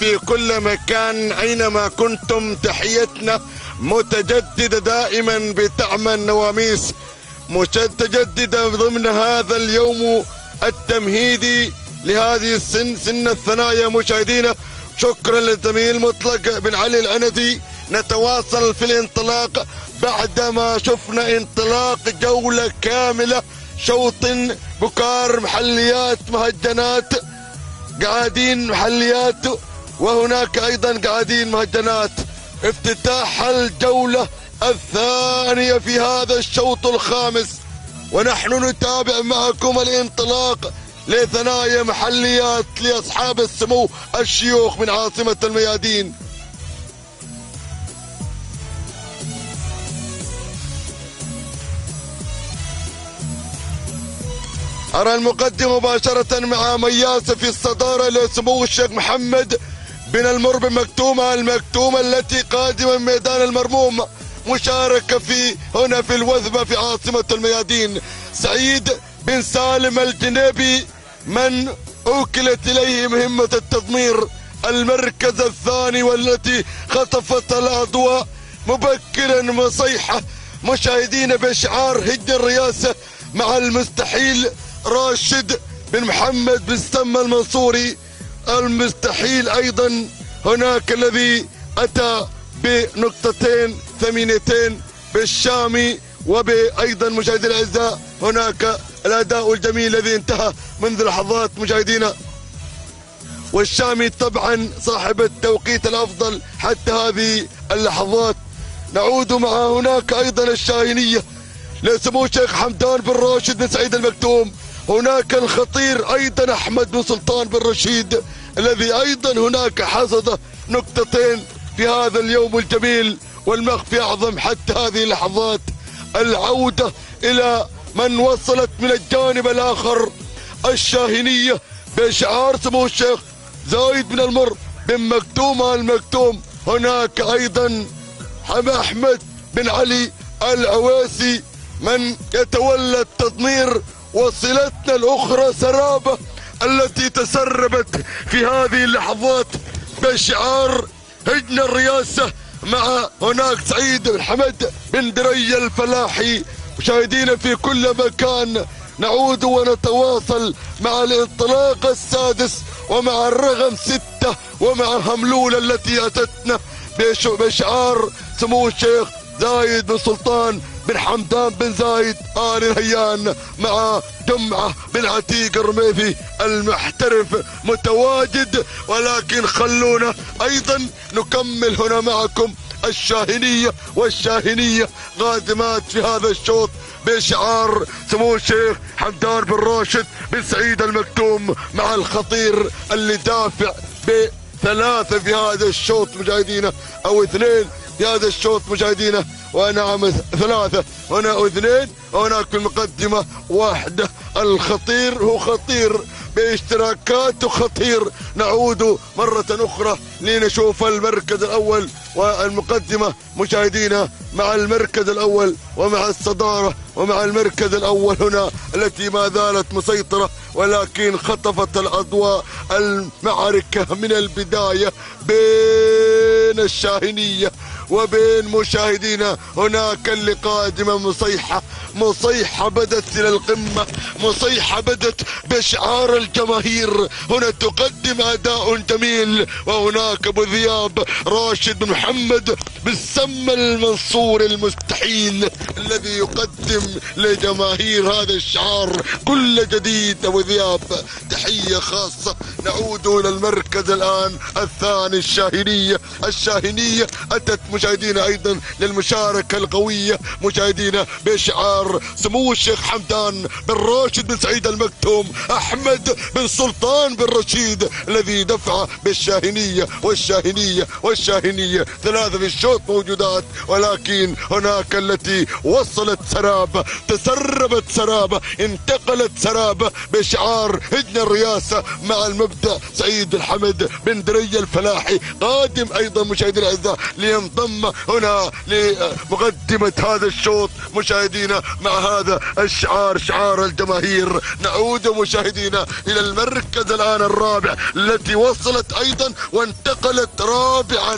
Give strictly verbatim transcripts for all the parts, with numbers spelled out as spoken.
في كل مكان أينما كنتم، تحيتنا متجددة دائما بطعم النواميس، متجددة ضمن هذا اليوم التمهيدي لهذه السن سن الثنايا. مشاهدينا شكرا للزميل مطلق بن علي العنزي. نتواصل في الانطلاق بعدما شفنا انطلاق جولة كاملة، شوط بكار، محليات، مهجنات، قاعدين محليات، وهناك ايضا قاعدين مهجنات. افتتاح الجولة الثانية في هذا الشوط الخامس، ونحن نتابع معكم الانطلاق لثنايا محليات لاصحاب السمو الشيوخ من عاصمة الميادين. أرى المقدم مباشرة مع مياسة في الصدارة لسمو الشيخ محمد بن المر بن مكتومة المكتومة التي قادمة من ميدان المرموم، مشاركة في هنا في الوثبة في عاصمة الميادين. سعيد بن سالم الجنيبي من أوكلت إليه مهمة التضمير، المركز الثاني، والتي خطفت الأضواء مبكرا مصيحة مشاهدين بشعار هج الرئاسة مع المستحيل راشد بن محمد بن سم المنصوري. المستحيل ايضا هناك الذي اتى بنقطتين ثمينتين بالشامي، وبايضا مشاهدينا الاعزاء هناك الاداء الجميل الذي انتهى منذ لحظات مشاهدينا، والشامي طبعا صاحب التوقيت الافضل حتى هذه اللحظات. نعود مع هناك ايضا الشاهينيه لسمو الشيخ حمدان بن راشد بن سعيد المكتوم. هناك الخطير ايضا احمد بن سلطان بن رشيد الذي ايضا هناك حصد نقطتين في هذا اليوم الجميل، والمخفي اعظم حتى هذه اللحظات العودة الى من وصلت من الجانب الاخر الشاهينية بشعار سمو الشيخ زايد بن المر بن مكتوم المكتوم. هناك ايضا احمد بن علي العويسي من يتولى التضمير. وصلتنا الاخرى سرابة التي تسربت في هذه اللحظات بشعار هجن الرئاسة مع هناك سعيد بن حمد بن دري الفلاحي. مشاهدينا في كل مكان نعود ونتواصل مع الانطلاق السادس ومع الرقم ستة ومع هملولة التي اتتنا بشعار سمو الشيخ زايد بن سلطان بن حمدان بن زايد آل نهيان مع جمعة بن عتيق الرميثي المحترف متواجد. ولكن خلونا ايضا نكمل هنا معكم الشاهينية، والشاهينية قادمات في هذا الشوط بشعار سمو الشيخ حمدان بن راشد بن سعيد المكتوم مع الخطير اللي دافع بثلاثة في هذا الشوط مشاهدينا، او اثنين في هذا الشوط مشاهدينا، ونعم ثلاثة هنا اثنين، وهناك في المقدمة واحدة. الخطير هو خطير باشتراكاته خطير. نعود مرة اخرى لنشوف المركز الاول والمقدمة مشاهدينا مع المركز الاول ومع الصدارة ومع المركز الاول هنا التي ما زالت مسيطرة، ولكن خطفت الاضواء المعركة من البداية بين الشاهينية وبين مشاهدينا. هناك اللي قادمة مصيحة، مصيحة بدت الى القمة، مصيحة بدت بشعار الجماهير. هنا تقدم اداء جميل، وهناك ابو ذياب راشد بن محمد بن سم المنصور المستحيل الذي يقدم لجماهير هذا الشعار كل جديد. ابو ذياب تحية خاصة. نعود الى المركز الان الثاني الشاهينية. الشاهينية اتت مشاهدينا ايضا للمشاركة القوية مشاهدينا بشعار سمو الشيخ حمدان بن راشد بن سعيد المكتوم احمد بن سلطان بن رشيد الذي دفع بالشاهينية والشاهينية والشاهينية ثلاثة في الشوط الشوط موجودات، ولكن هناك التي وصلت سراب، تسربت سراب، انتقلت سراب بشعار هجن الرئاسة مع المبدع سعيد الحمد بن دري الفلاحي، قادم ايضا مشاهدينا الاعزاء لينضم هنا لمقدمة هذا الشوط مشاهدينا مع هذا الشعار، شعار الجماهير. نعود مشاهدينا الى المركز الان الرابع التي وصلت ايضا وانتقلت رابعا،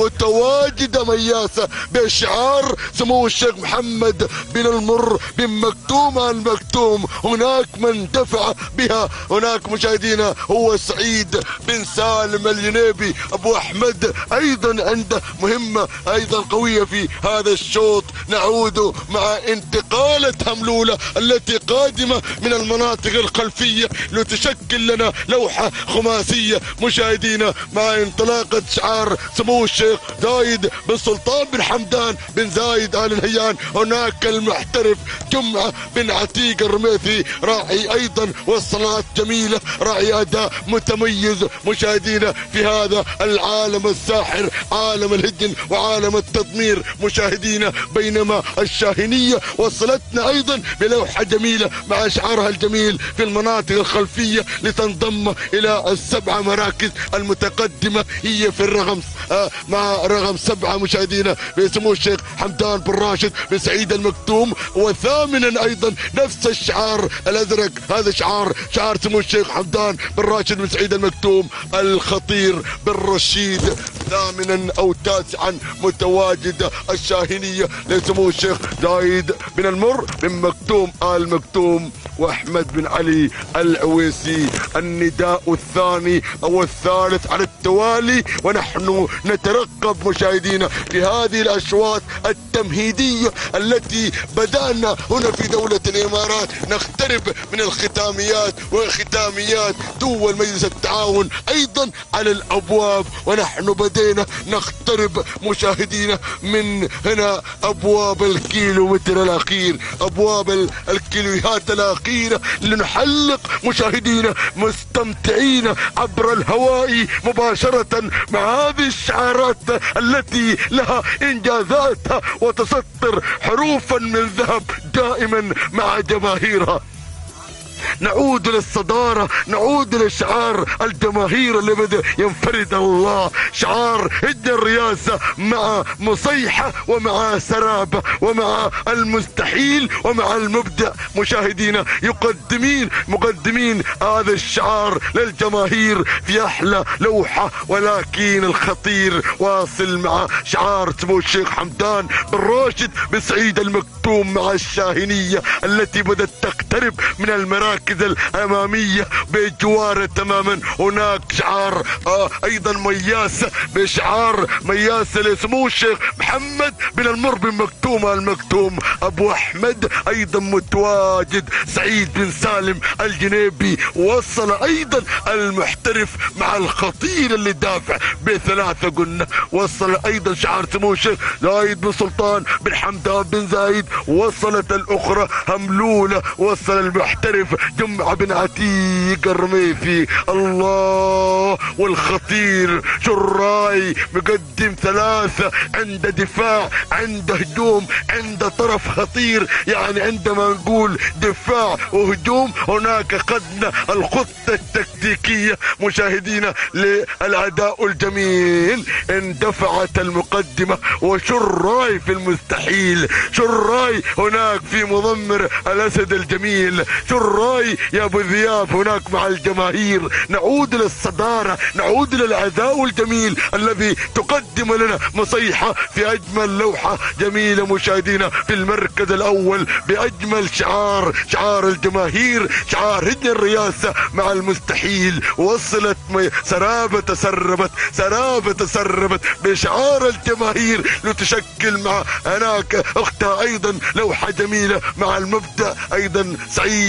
متواجدة مياسة بشعار سمو الشيخ محمد بن المر بن مكتوم المكتوم. هناك من دفع بها، هناك مشاهدينا هو سعيد بن سالم الجنيبي ابو احمد، ايضا عنده مهمة ايضا قوية في هذا الشوط. نعود مع انتقالة هملولة التي قادمة من المناطق الخلفية لتشكل لنا لوحة خماسية مشاهدينا مع انطلاقة شعار سمو الشيخ زايد بن سلطان بن حمدان بن زايد آل نهيان. هناك المحترف جمعة بن عتيق الرميثي، راعي ايضا والصناعات جميلة، راعي اداء متميز مشاهدينا في هذا العالم الساحر، عالم الهجن وعالم التضمير مشاهدينا. بينما الشاهنية وصلتنا ايضا بلوحة جميلة مع شعارها الجميل في المناطق الخلفية لتنضم الى السبعة مراكز المتقدمة، هي في الرقم آه مع رقم سبعة مشاهدينا بسمو الشيخ حمدان بن راشد بن سعيد المكتوم، وثامنا ايضا نفس الشعار الازرق، هذا شعار شعار سمو الشيخ حمدان بن راشد بن سعيد المكتوم الخطير بن رشيد. ثامنا او تاسعا متواجدة الشاهنية لسمو الشيخ زايد بن المر بن مكتوم آل مكتوم واحمد بن علي العويسي. النداء الثاني او الثالث على التوالي، ونحن نترقب مشاهدينا في هذه الاشواط التمهيدية التي بدأنا هنا في دولة الامارات نقترب من الختاميات وختاميات دول مجلس التعاون ايضا على الابواب، ونحن بدينا نقترب مشاهدينا من هنا ابواب الكيلومتر الاخير، ابواب الكيلوهات الاخيرة لنحلق مشاهدينا مستمتعين عبر الهواء مباشرة مع هذه الشعارات التي لها انجازاتها وتسطر حروفا من ذهب دائما مع جماهيرها. نعود للصدارة، نعود لشعار الجماهير اللي بدأ ينفرد الله، شعار هجن الرئاسة مع مصيحة ومع سرابة ومع المستحيل ومع المبدع مشاهدينا، يقدمين مقدمين هذا الشعار للجماهير في احلى لوحة. ولكن الخطير واصل مع شعار سمو الشيخ حمدان بن راشد بن سعيد المكتوم مع الشاهنية التي بدأت تقترب من المراكز الامامية بجواره تماما. هناك شعار آه ايضا مياسة بشعار مياسة لسمو الشيخ محمد بن المر بن مكتوم المكتوم ابو احمد، ايضا متواجد سعيد بن سالم الجنيبي. وصل ايضا المحترف مع الخطير اللي دافع بثلاثة قلنا. وصل ايضا شعار سمو الشيخ زايد بن سلطان بن حمدان بن زايد. وصلت الاخرى هملولة. وصل المحترف جمعة بن عتيق الرميثي. الله والخطير شراي مقدم ثلاثة، عند دفاع، عند هجوم، عند طرف خطير. يعني عندما نقول دفاع وهجوم هناك قدنا الخطة التكتيكية مشاهدينا للأداء الجميل. اندفعت المقدمة وشراي في المستحيل، شراي هناك في مضمر الأسد الجميل، شراي يا ابو ذياب هناك مع الجماهير. نعود للصدارة، نعود للأداء الجميل الذي تقدم لنا مصيحة في اجمل لوحة جميلة مشاهدينا في المركز الاول باجمل شعار، شعار الجماهير، شعار هجن الرئاسة مع المستحيل. وصلت سرابة تسربت، سرابة تسربت بشعار الجماهير لتشكل مع هناك اختها ايضا لوحة جميلة مع المبدع ايضا سعيد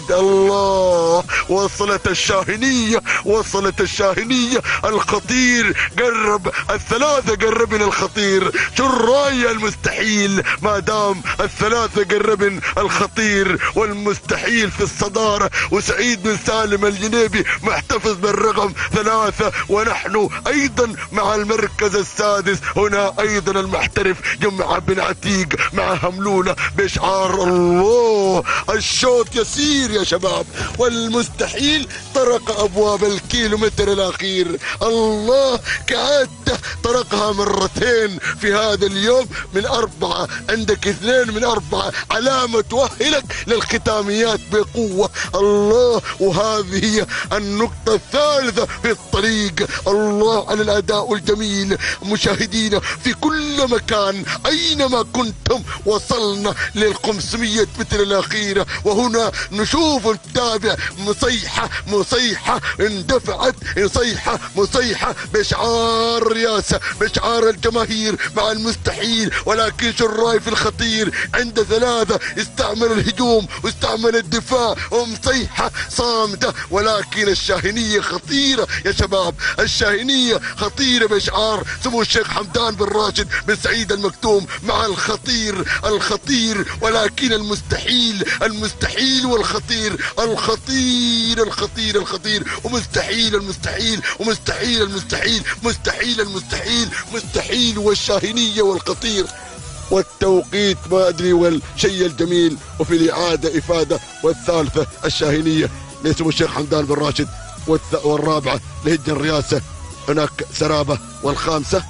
سعيد. الله، وصلت الشاهنية، وصلت الشاهنية. الخطير قرب، الثلاثة قربن الخطير. شو الراية المستحيل ما دام الثلاثة قربن الخطير والمستحيل في الصدارة. وسعيد بن سالم الجنيبي محتفظ بالرقم ثلاثة، ونحن ايضا مع المركز السادس. هنا ايضا المحترف جمعة بن عتيق مع هملولة بشعار الله. الشوط يسير يا شباب، والمستحيل طرق ابواب الكيلومتر الاخير. الله، كعادته طرقها مرتين في هذا اليوم من اربعة. عندك اثنين من اربعة، علامة تؤهلك للختاميات بقوة. الله، وهذه هي النقطة الثالثة في الطريق. الله على الاداء الجميل. مشاهدينا في كل مكان اينما كنتم، وصلنا لل خمسمية متر الاخيرة، وهنا نشوف نتابع مصيحة مصيحة اندفعت، مصيحة مصيحة بشعار الرئاسة، بشعار الجماهير مع المستحيل. ولكن شو الراي في الخطير؟ عند ثلاثة استعمل الهجوم واستعمل الدفاع، ومصيحة صامتة. ولكن الشاهنية خطيرة يا شباب، الشاهنية خطيرة بشعار سمو الشيخ حمدان بن راشد بن سعيد المكتوم مع الخطير الخطير. ولكن المستحيل المستحيل والخطير، الخطير الخطير الخطير، ومستحيل المستحيل، ومستحيل المستحيل، مستحيل المستحيل، مستحيل والشاهنية والخطير. والتوقيت ما ادري، والشيء الجميل وفي الاعاده افاده. والثالثه الشاهنيه لسمو الشيخ حمدان بن راشد، والرابعه لهج الرئاسه هناك سرابه. والخامسه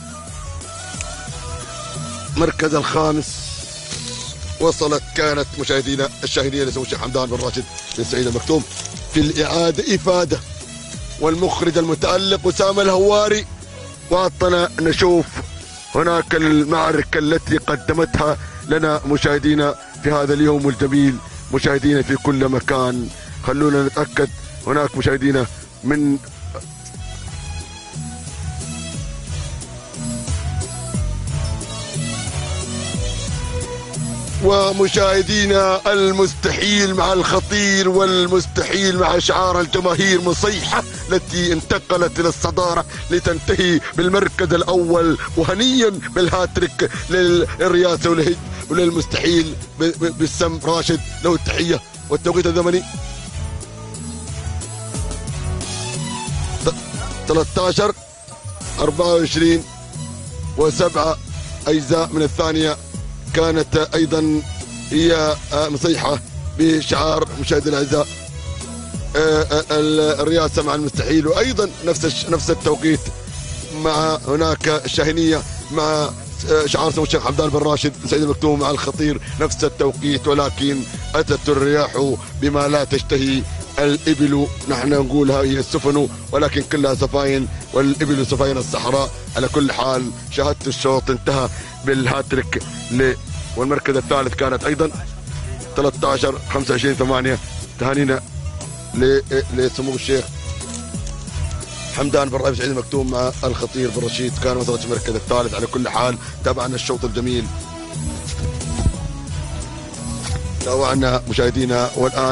مركز الخامس وصلت كانت مشاهدينا الشاهنيه لسمو الشيخ حمدان بن راشد بن سعيد المكتوم في الاعاده افاده. والمخرج المتالق وسام الهواري وعطنا نشوف هناك المعركة التي قدمتها لنا مشاهدينا في هذا اليوم الجميل. مشاهدينا في كل مكان، خلونا نتأكد. هناك مشاهدينا من ومشاهدينا المستحيل مع الخطير، والمستحيل مع شعار الجماهير مصيحة التي انتقلت إلى الصدارة لتنتهي بالمركز الأول. وهنيا بالهاتريك للرئاسة والهج وللمستحيل بالسم راشد، له التحية. والتوقيت الزمني ثلاثة عشر أربعة وعشرين وسبعة أجزاء من الثانية. كانت ايضا هي مصيحة بشعار مشاهدي الاعزاء الرئاسة مع المستحيل، وايضا نفس نفس التوقيت مع هناك الشاهنية مع شعار سمو الشيخ حمدان بن راشد بن سعيد المكتوم مع الخطير نفس التوقيت. ولكن اتت الرياح بما لا تشتهي الابل، نحن نقولها هي السفن ولكن كلها سفاين، والابل سفاين الصحراء. على كل حال شاهدت الشوط انتهى بالهاتريك ل والمركز الثالث كانت ايضا ثلاثة عشر خمسة وعشرين ثمانية. تهانينا لسمو الشيخ حمدان بن راشد سعيد المكتوم مع الخطير بن رشيد، كان وصلت المركز الثالث. على كل حال تابعنا الشوط الجميل، تابعنا مشاهدينا. والان